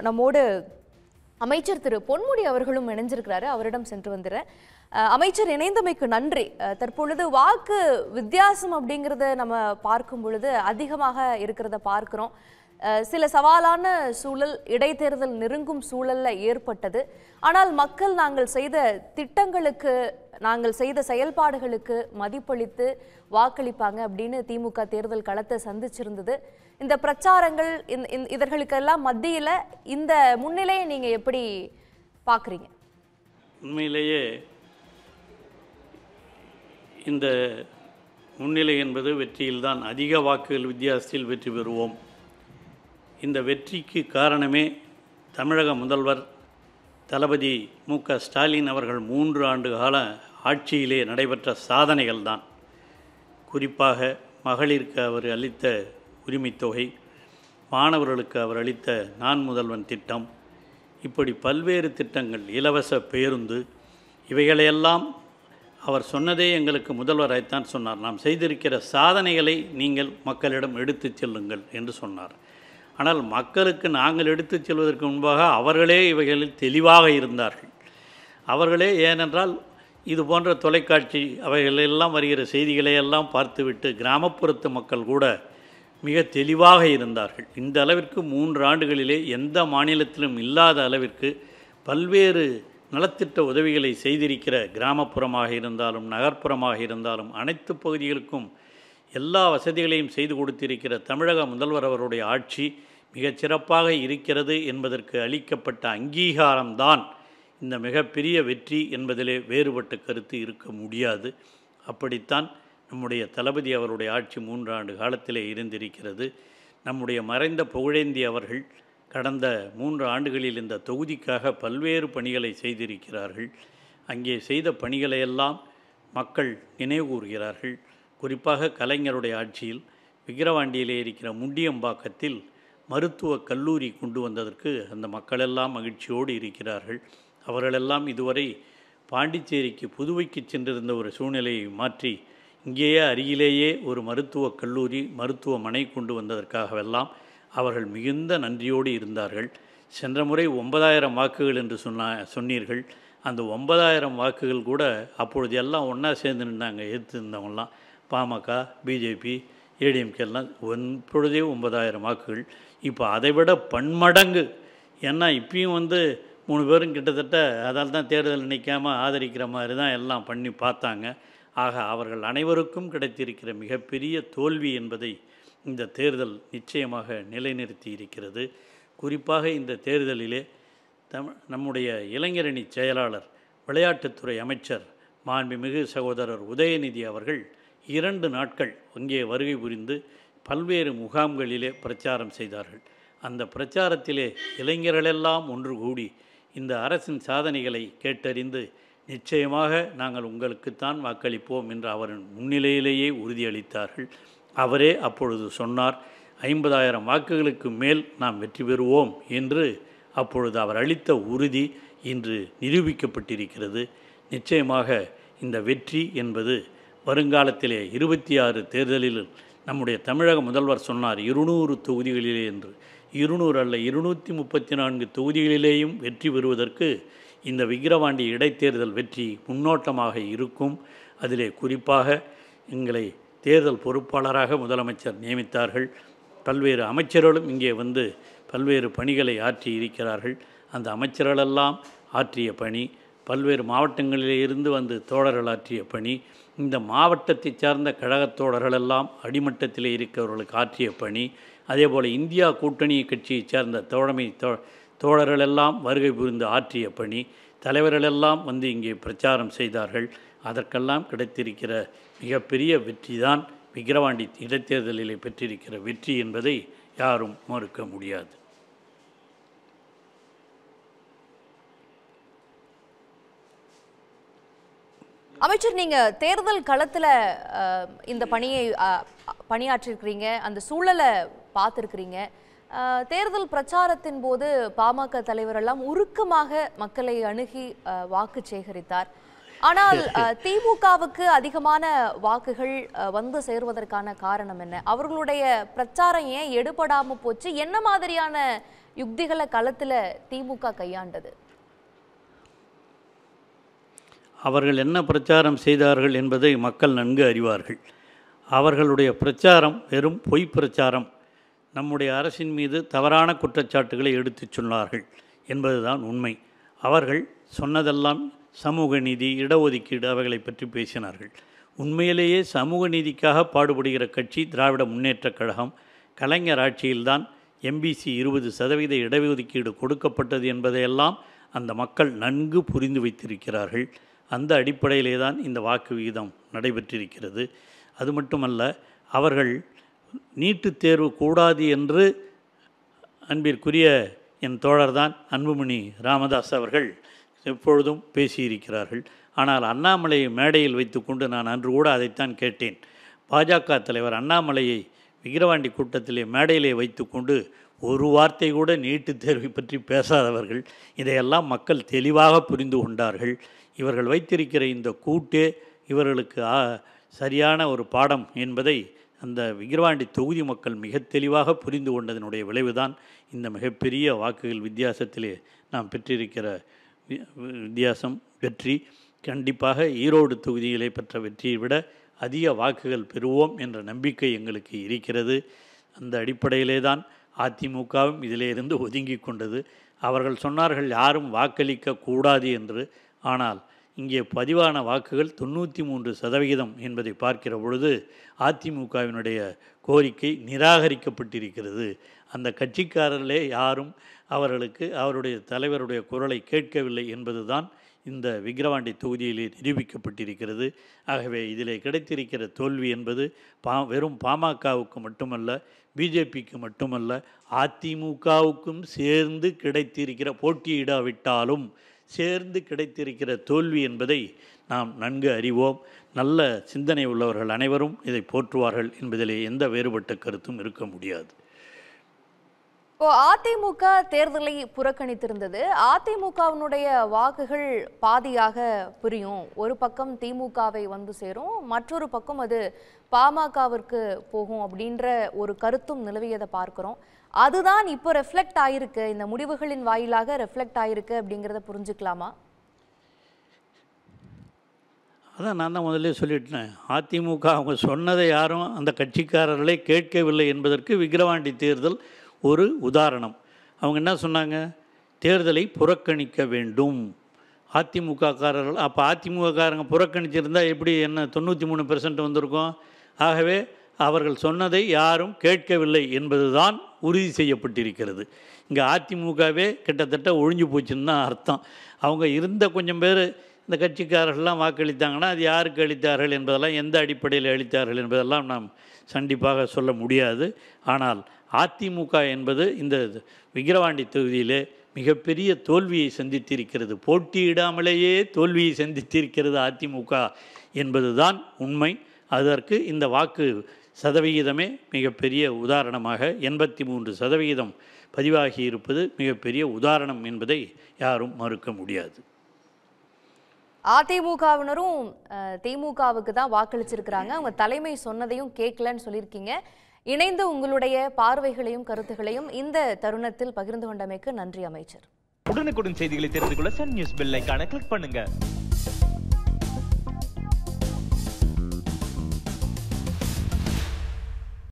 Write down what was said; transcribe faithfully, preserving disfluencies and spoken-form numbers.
நம்மோடு அமைச்சர் திரு பொன்முடி அவர்களும் இணைஞ்சிருக்கிறாரு. அவரிடம் சென்று வந்துடுறேன். அமைச்சர் இணைந்தமைக்கு நன்றி. தற்பொழுது வாக்கு வித்தியாசம் அப்படிங்கிறத நம்ம பார்க்கும் பொழுது அதிகமாக இருக்கிறத பார்க்கிறோம். சில சவாலான சூழல், இடைத்தேர்தல் நெருங்கும் சூழல்ல ஏற்பட்டது. ஆனால் மக்கள் நாங்கள் செய்த திட்டங்களுக்கு, நாங்கள் செய்த செயல்பாடுகளுக்கு மதிப்பளித்து வாக்களிப்பாங்க அப்படின்னு திமுக தேர்தல் களத்தை சந்திச்சிருந்தது. இந்த பிரச்சாரங்கள் இதற்களுக்கெல்லாம் மத்தியில இந்த முன்னிலையை நீங்க எப்படி பார்க்குறீங்க? உண்மையிலேயே இந்த முன்னிலை என்பது வெற்றியில்தான். அதிக வாக்குகள் வித்தியாசத்தில் வெற்றி பெறுவோம். இந்த வெற்றிக்கு காரணமே தமிழக முதல்வர் தளபதி மு க ஸ்டாலின் அவர்கள் மூன்று ஆண்டு கால ஆட்சியிலே நடைபெற்ற சாதனைகள் தான். குறிப்பாக மகளிருக்கு அவர் அளித்த உரிமைத்தொகை, மாணவர்களுக்கு அவர் அளித்த நான் முதல்வன் திட்டம், இப்படி பல்வேறு திட்டங்கள், இலவச பேருந்து, இவைகளையெல்லாம் அவர் சொன்னதே எங்களுக்கு முதல்வராய்த்தான் சொன்னார். நாம் செய்திருக்கிற சாதனைகளை நீங்கள் மக்களிடம் எடுத்துச் செல்லுங்கள் என்று சொன்னார். ஆனால் மக்களுக்கு நாங்கள் எடுத்துச் செல்வதற்கு முன்பாக அவர்களே இவைகளில் தெளிவாக இருந்தார்கள். அவர்களே, ஏனென்றால் இது போன்ற தொலைக்காட்சி அவைகளெல்லாம் வருகிற செய்திகளையெல்லாம் பார்த்துவிட்டு கிராமப்புறத்து மக்கள் கூட மிக தெளிவாக இருந்தார்கள். இந்த அளவிற்கு மூன்று ஆண்டுகளிலே எந்த மாநிலத்திலும் இல்லாத அளவிற்கு பல்வேறு நலத்திட்ட உதவிகளை செய்திருக்கிற, கிராமப்புறமாக இருந்தாலும் நகர்ப்புறமாக இருந்தாலும் அனைத்து பகுதிகளுக்கும் எல்லா வசதிகளையும் செய்து கொடுத்திருக்கிற தமிழக முதல்வர் அவருடைய ஆட்சி மிகச் சிறப்பாக இருக்கிறது என்பதற்கு அளிக்கப்பட்ட அங்கீகாரம்தான் இந்த மிகப்பெரிய வெற்றி என்பதிலே வேறுபட்ட கருத்து இருக்க முடியாது. அப்படித்தான் நம்முடைய தளபதி அவருடைய ஆட்சி மூன்று ஆண்டு காலத்திலே இருந்திருக்கிறது. நம்முடைய மறைந்த புகழேந்தி அவர்கள் கடந்த மூன்று ஆண்டுகளில் இந்த தொகுதிக்காக பல்வேறு பணிகளை செய்திருக்கிறார்கள். அங்கே செய்த பணிகளையெல்லாம் மக்கள் நினைவுகூறுகிறார்கள். குறிப்பாக கலைஞருடைய ஆட்சியில் விக்கிரவாண்டியிலே இருக்கிற முண்டியம்பாக்கத்தில் மருத்துவக் கல்லூரி கொண்டு வந்ததற்கு அந்த மக்களெல்லாம் மகிழ்ச்சியோடு இருக்கிறார்கள். அவர்களெல்லாம் இதுவரை பாண்டிச்சேரிக்கு, புதுவைக்கு சென்றிருந்த ஒரு சூழ்நிலையை மாற்றி இங்கேயே அருகிலேயே ஒரு மருத்துவக் கல்லூரி, மருத்துவமனை கொண்டு வந்ததற்காகவெல்லாம் அவர்கள் மிகுந்த நன்றியோடு இருந்தார்கள். சென்ற முறை ஒன்பதாயிரம் வாக்குகள் என்று சொன்ன சொன்னீர்கள். அந்த ஒன்பதாயிரம் வாக்குகள் கூட அப்பொழுது எல்லாம் ஒன்றா சேர்ந்து நின்றாங்க. எதிர்த்து இருந்தவங்களாம் பாமக, பிஜேபி, ஏடிஎம்கே எல்லாம் இப்பொழுதே ஒன்பதாயிரம் வாக்குகள். இப்போ அதை விட பன்மடங்கு. ஏன்னா இப்பயும் வந்து மூணு பேரும் கிட்டத்தட்ட அதால் தான் தேர்தல் நிற்காமல் ஆதரிக்கிற மாதிரி தான் எல்லாம் பண்ணி பார்த்தாங்க. ஆக அவர்கள் அனைவருக்கும் கிடைத்திருக்கிற மிகப்பெரிய தோல்வி என்பதை இந்த தேர்தல் நிச்சயமாக நிலைநிறுத்தி இருக்கிறது. குறிப்பாக இந்த தேர்தலிலே தமிழ் நம்முடைய இளைஞரணி செயலாளர், விளையாட்டுத்துறை அமைச்சர் மாண்புமிகு சகோதரர் உதயநிதி அவர்கள் இரண்டு நாட்கள் அங்கே வருகை புரிந்து பல்வேறு முகாம்களிலே பிரச்சாரம் செய்தார்கள். அந்த பிரச்சாரத்திலே இளைஞர்களெல்லாம் ஒன்று கூடி இந்த அரசின் சாதனைகளை கேட்டறிந்து நிச்சயமாக நாங்கள் உங்களுக்குத்தான் வாக்களிப்போம் என்று அவரின் முன்னிலையிலேயே உறுதியளித்தார்கள். அவரே அப்பொழுது சொன்னார், ஐம்பதாயிரம் வாக்குகளுக்கு மேல் நாம் வெற்றி பெறுவோம் என்று. அப்பொழுது அவர் அளித்த உறுதி இன்று நிரூபிக்கப்பட்டிருக்கிறது. நிச்சயமாக இந்த வெற்றி என்பது வருங்காலத்திலே இருபத்தி ஆறு தேர்தலில் நம்முடைய தமிழக முதல்வர் சொன்னார் இருநூறு தொகுதிகளிலே என்று. இருநூறு அல்ல, இருநூற்றி முப்பத்தி நான்கு தொகுதிகளிலேயும் வெற்றி பெறுவதற்கு இந்த விக்கிரவாண்டி இடைத்தேர்தல் வெற்றி முன்னோட்டமாக இருக்கும். அதிலே குறிப்பாக எங்களை தேர்தல் பொறுப்பாளராக முதலமைச்சர் நியமித்தார்கள். பல்வேறு அமைச்சர்களும் இங்கே வந்து பல்வேறு பணிகளை ஆற்றி இருக்கிறார்கள். அந்த அமைச்சர்களெல்லாம் ஆற்றிய பணி, பல்வேறு மாவட்டங்களிலே இருந்து வந்து தோழர்கள் ஆற்றிய பணி, இந்த மாவட்டத்தை சார்ந்த கழகத் தோழர்களெல்லாம் அடிமட்டத்திலே இருக்கிறவர்களுக்கு ஆற்றிய பணி, அதேபோல் இந்தியா கூட்டணி கட்சியைச் சேர்ந்த தோழமை தோ தோழர்களெல்லாம் வருகை புரிந்து ஆற்றிய பணி, தலைவர்களெல்லாம் வந்து இங்கே பிரச்சாரம் செய்தார்கள். அதற்கெல்லாம் கிடைத்திருக்கிற மிகப்பெரிய வெற்றி தான் விக்கிரவாண்டி இடைத்தேர்தலிலே பெற்றிருக்கிற வெற்றி என்பதை யாரும் மறுக்க முடியாது. அமைச்சர், நீங்க தேர்தல் களத்துல இந்த பணியை பணியாற்றிருக்கிறீங்க, அந்த சூழலை பார்த்துருக்கிறீங்க. தேர்தல் பிரச்சாரத்தின் போது பாமக தலைவர் எல்லாம் உருக்கமாக மக்களை அணுகி வாக்கு சேகரித்தார். ஆனால் திமுகவுக்கு அதிகமான வாக்குகள் வந்து சேருவதற்கான காரணம் என்ன? அவர்களுடைய பிரச்சாரம் ஏன் எடுபடாம போச்சு? என்ன மாதிரியான யுக்திகளை களத்துல திமுக கையாண்டது? அவர்கள் என்ன பிரச்சாரம் செய்தார்கள் என்பதை மக்கள் நன்கு அறிவார்கள். அவர்களுடைய பிரச்சாரம் வெறும் பொய் பிரச்சாரம். நம்முடைய அரசின் மீது தவறான குற்றச்சாட்டுகளை எடுத்துச் சொன்னார்கள் என்பதுதான் உண்மை. அவர்கள் சொன்னதெல்லாம் சமூக நீதி, இடஒதுக்கீடு அவைகளை பற்றி பேசினார்கள். உண்மையிலேயே சமூக நீதிக்காக பாடுபடுகிற கட்சி திராவிட முன்னேற்றக் கழகம். கலைஞர் ஆட்சியில்தான் எம்பிசி இருபது சதவீத இடஒதுக்கீடு கொடுக்கப்பட்டது என்பதையெல்லாம் அந்த மக்கள் நன்கு புரிந்து வைத்திருக்கிறார்கள். அந்த அடிப்படையிலே தான் இந்த வாக்கு விகிதம் நடைபெற்றிருக்கிறது. அது மட்டுமல்ல, அவர்கள் நீட்டுத் தேர்வு கூடாது என்று அன்பிற்குரிய என் தோழர்தான் அன்புமணி ராமதாஸ் அவர்கள் எப்பொழுதும் பேசியிருக்கிறார்கள். ஆனால் அண்ணாமலையை மேடையில் வைத்துக்கொண்டு நான் அன்று கூட அதைத்தான் கேட்டேன். பாஜக தலைவர் அண்ணாமலையை விக்கிரவாண்டி கூட்டத்திலே மேடையிலே வைத்துக்கொண்டு ஒரு வார்த்தை கூட நீட்டுத் தேர்வை பற்றி பேசாதவர்கள். இதையெல்லாம் மக்கள் தெளிவாக புரிந்து கொண்டார்கள். இவர்கள் வைத்திருக்கிற இந்த கூட்டே இவர்களுக்கு சரியான ஒரு பாடம் என்பதை அந்த விக்கிரவாண்டி தொகுதி மக்கள் மிக தெளிவாக புரிந்து கொண்டதனுடைய விளைவுதான் இந்த மிகப்பெரிய வாக்குகள் வித்தியாசத்திலே நாம் பெற்றிருக்கிற வித்தியாசம் வெற்றி. கண்டிப்பாக ஈரோடு தொகுதியிலே பெற்ற வெற்றியை விட அதிக வாக்குகள் பெறுவோம் என்ற நம்பிக்கை எங்களுக்கு இருக்கிறது. அந்த அடிப்படையிலே தான் அதிமுகவும் இதிலே இருந்து ஒதுங்கி கொண்டது. அவர்கள் சொன்னார்கள் யாரும் வாக்களிக்க கூடாது என்று. ஆனால் இங்கே பதிவான வாக்குகள் தொண்ணூற்றி மூன்று சதவிகிதம் என்பதை பார்க்கிற பொழுது அதிமுகவினுடைய கோரிக்கை நிராகரிக்கப்பட்டிருக்கிறது. அந்த கட்சிக்காரர்களே யாரும் அவர்களுக்கு அவருடைய தலைவருடைய குரலை கேட்கவில்லை என்பதுதான் இந்த விக்கிரவாண்டி தொகுதியிலே நிரூபிக்கப்பட்டிருக்கிறது. ஆகவே இதிலே கிடைத்திருக்கிற தோல்வி என்பது பா வெறும் பாமகவுக்கு மட்டுமல்ல, பிஜேபிக்கு மட்டுமல்ல, அதிமுகவுக்கும் சேர்ந்து கிடைத்திருக்கிற, போட்டியிடாவிட்டாலும் சேர்ந்து கிடைத்திருக்கிற தோல்வி என்பதை நாம் நன்கு அறிவோம். நல்ல சிந்தனை உள்ளவர்கள் அனைவரும் இதை போற்றுவார்கள் என்பதிலே எந்த வேறுபட்ட கருத்தும் இருக்க முடியாது. இப்போ அதிமுக தேர்தலை புறக்கணித்திருந்தது. அதிமுகவினுடைய வாக்குகள் பாதியாக பிரியும். ஒரு பக்கம் திமுகவை வந்து சேரும், மற்றொரு பக்கம் அது பாமகவிற்கு போகும் அப்படின்ற ஒரு கருத்தும் நிலவியதை பார்க்கிறோம். அதுதான் இப்போ ரெஃப்ளெக்ட் ஆயிருக்கு, இந்த முடிவுகளின் வாயிலாக ரெஃப்ளெக்ட் ஆயிருக்கு அப்படிங்கிறத புரிஞ்சுக்கலாமா? அதான் நான் தான் முதல்ல சொல்லிட்டேன். அதிமுக அவங்க சொன்னதை யாரும் அந்த கட்சிக்காரர்களை கேட்கவில்லை என்பதற்கு விக்கிரவாண்டி தேர்தல் ஒரு உதாரணம். அவங்க என்ன சொன்னாங்க? தேர்தலை புறக்கணிக்க வேண்டும். அதிமுக காரர்கள் அப்போ அதிமுககாரங்க புறக்கணிச்சிருந்தால் எப்படி என்ன தொண்ணூற்றி மூணு பெர்சன்ட் வந்திருக்கும்? ஆகவே அவர்கள் சொன்னதை யாரும் கேட்கவில்லை என்பதுதான் உறுதி செய்யப்பட்டிருக்கிறது. இங்கே அதிமுகவே கிட்டத்தட்ட ஒழிஞ்சு போச்சுன்னு தான் அர்த்தம். அவங்க இருந்த கொஞ்சம் பேர் இந்த கட்சிக்காரர்கள்லாம் வாக்களித்தாங்கன்னா அது யாருக்கு அளித்தார்கள் என்பதெல்லாம், எந்த அடிப்படையில் அளித்தார்கள் என்பதெல்லாம் நாம் கண்டிப்பாக சொல்ல முடியாது. ஆனால் அதிமுக என்பது இந்த விக்கிரவாண்டி தொகுதியிலே மிகப்பெரிய தோல்வியை சந்தித்திருக்கிறது. போட்டியிடாமலேயே தோல்வியை சந்தித்திருக்கிறது அதிமுக என்பதுதான் உண்மை. அதற்கு இந்த வாக்கு சதவிகிதமே மிகப்பெரிய உதாரணமாக எண்பத்தி மூன்று சதவிகிதம் பதிவாகி இருப்பது மிகப்பெரிய உதாரணம் என்பதை யாரும் மறுக்க முடியாது. அதிமுகவினரும் திமுகவுக்கு தான் வாக்களிச்சிருக்கிறாங்க. அவங்க தலைமை சொன்னதையும் கேட்கலன்னு சொல்லியிருக்கீங்க. இணைந்து உங்களுடைய பார்வைகளையும் கருத்துகளையும் இந்த தருணத்தில் பகிர்ந்து கொண்டமைக்கு நன்றி அமைச்சர். உடனுக்குடன் செய்திகளை தெரிந்து கொள்ள சன் நியூஸ் பெல் ஐகானை கிளிக் பண்ணுங்க.